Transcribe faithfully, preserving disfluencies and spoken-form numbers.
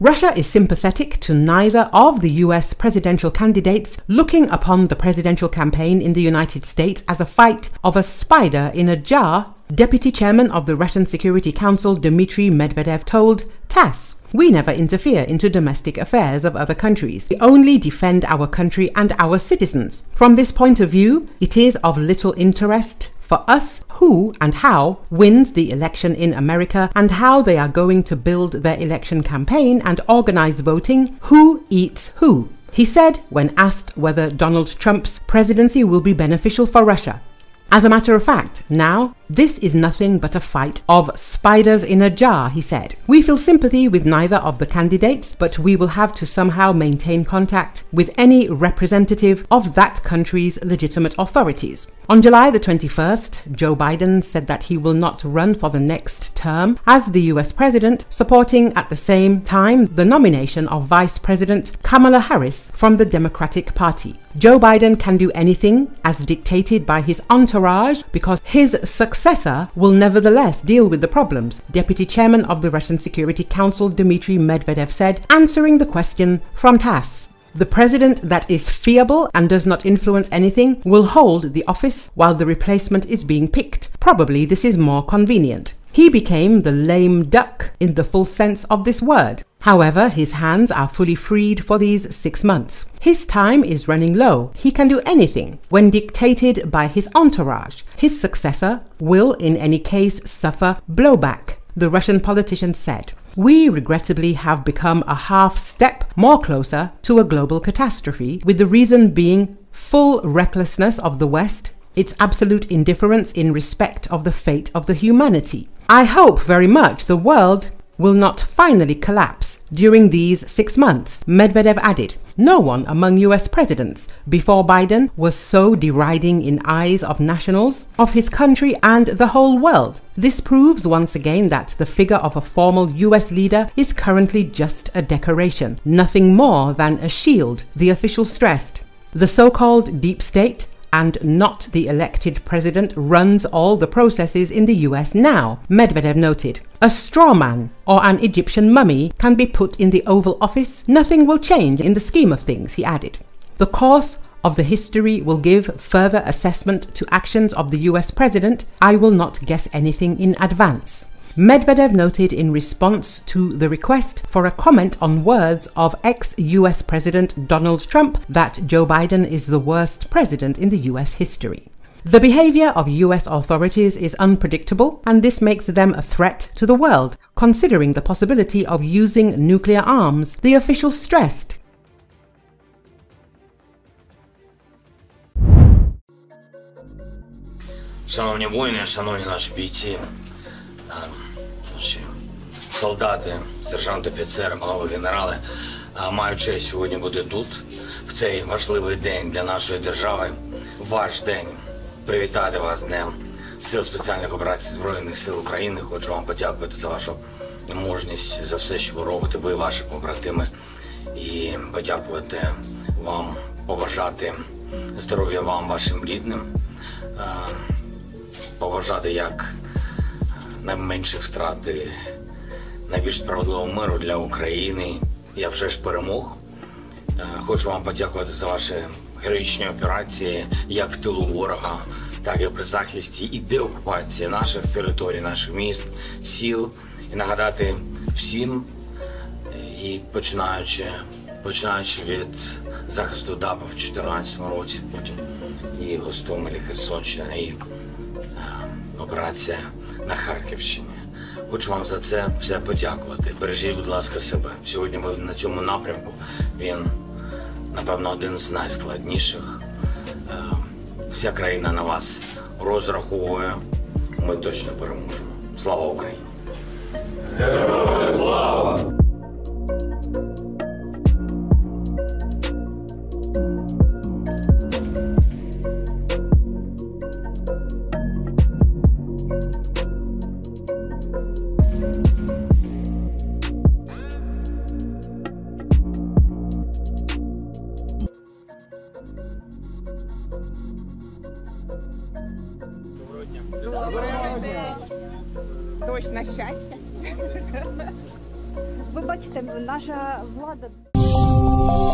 Russia is sympathetic to neither of the U S presidential candidates, looking upon the presidential campaign in the United States as a fight of a spider in a jar. Deputy Chairman of the Russian Security Council Dmitry Medvedev told TASS, "We never interfere into domestic affairs of other countries. We only defend our country and our citizens. From this point of view, it is of little interest for us who and how wins the election in America and how they are going to build their election campaign and organize voting, who eats who," he said when asked whether Donald Trump's presidency will be beneficial for Russia. "As a matter of fact, now, this is nothing but a fight of spiders in a jar," he said. "We feel sympathy with neither of the candidates, but we will have to somehow maintain contact with any representative of that country's legitimate authorities." On July the twenty-first, Joe Biden said that he will not run for the next term as the U S president, supporting at the same time the nomination of Vice President Kamala Harris from the Democratic Party. Joe Biden can do anything as dictated by his entourage because his successor will nevertheless deal with the problems, Deputy Chairman of the Russian Security Council Dmitry Medvedev said, answering the question from TASS. "The president that is feeble and does not influence anything will hold the office while the replacement is being picked. Probably this is more convenient. He became the lame duck in the full sense of this word. However, his hands are fully freed for these six months. His time is running low. He can do anything when dictated by his entourage. His successor will in any case suffer blowback," the Russian politician said. "We regrettably have become a half step more closer to a global catastrophe, with the reason being full recklessness of the West, its absolute indifference in respect of the fate of the humanity. I hope very much the world will not finally collapse during these six months," Medvedev added. No one among U S presidents before Biden was so deriding in eyes of nationals, of his country and the whole world. This proves once again that the figure of a formal U S leader is currently just a decoration, nothing more than a shield, the official stressed. The so-called deep state and not the elected president runs all the processes in the U S now, Medvedev noted. A straw man or an Egyptian mummy can be put in the Oval Office. Nothing will change in the scheme of things, he added. The course of the history will give further assessment to actions of the U S president. I will not guess anything in advance. Medvedev noted in response to the request for a comment on words of ex-U S President Donald Trump that Joe Biden is the worst president in the U S history. The behavior of U S authorities is unpredictable, and this makes them a threat to the world, considering the possibility of using nuclear arms, the official stressed. Шановні воїни, шановні наші бійці, наші солдати, сержанти, офіцери, панове генерали, маю честь сьогодні бути тут, в цей важливий день для нашої держави, ваш день, привітати вас з Днем Сил спеціальних операцій Збройних сил України. Хочу вам подякувати за вашу мужність, за все, що ви робите, ви, ваші побратими, і подякувати вам, побажати здоров'я вам, вашим рідним, побажати як найменші втрати, найбільш справедливого миру для України, я вже ж перемог. Хочу вам подякувати за ваші героїчні операції, як в тилу ворога, так і при захисті і деокупації наших територій, наших міст, сіл. І нагадати всім, і починаючи, починаючи від захисту ДАПа в дві тисячі чотирнадцятому році, потім і Гостомель, і Херсонщина, і операція на Харківщині. Хочу вам за це все подякувати. Бережіть, будь ласка, себе. Сьогодні ви на цьому напрямку, він, напевно, один з найскладніших. Вся країна на вас розраховує. Ми точно переможемо. Слава Україні! Героям слава! Доброго дня. Дощ на щастя. Ви бачите, наша влада